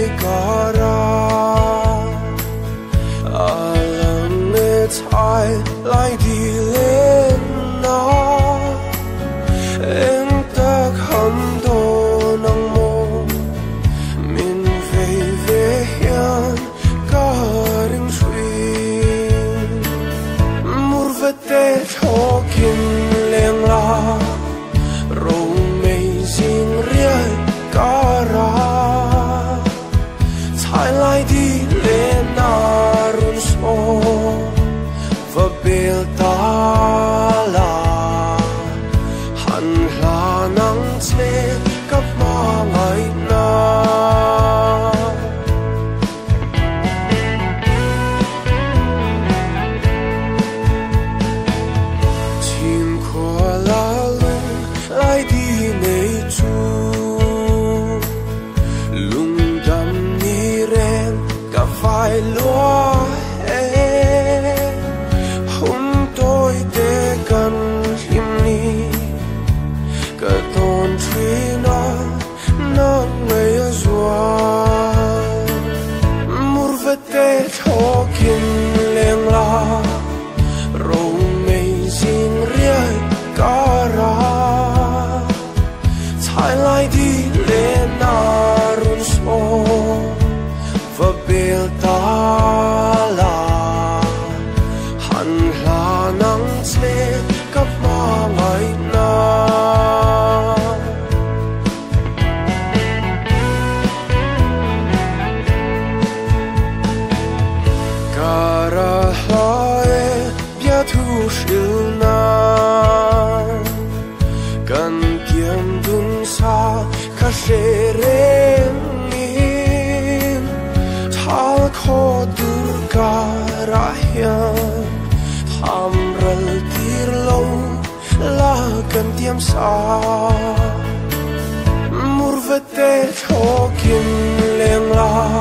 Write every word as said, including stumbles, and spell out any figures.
gara alam ne Chhailai Di Lenna em ta kham do nang mo min ve ve hian ka ring shui Murvate thokin leng la ro mei sing riai gara Chhailai Di Lenna run so va bel ta la han la nang che kap ma ngai na chim khua la lung lai di nei chu lung dam ni ren ka vai lua e hum tôi te kan him ni ka ton thui na na ngai azwa Murvate thokin leng la ro mei sing riai gara Chhailai Di Lenna run so va bel ta la han la nang che kap ma ngai na gara hai bia thu shil na kan kiam dun sa ka shereng in thal kho dur ka ra hian tham ral tir lo la kan tiam sa Murvate thokin leng la